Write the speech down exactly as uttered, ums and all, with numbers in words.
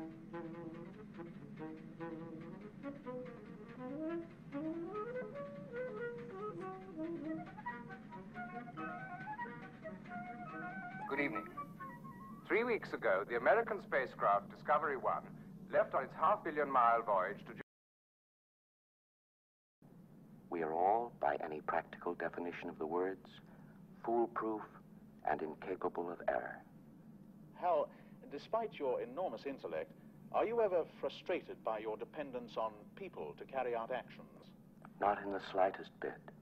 Good evening. Three weeks ago, the American spacecraft Discovery one left on its half-billion mile voyage to... We are all, by any practical definition of the words, foolproof and incapable of error. Hal, despite your enormous intellect, are you ever frustrated by your dependence on people to carry out actions? Not in the slightest bit.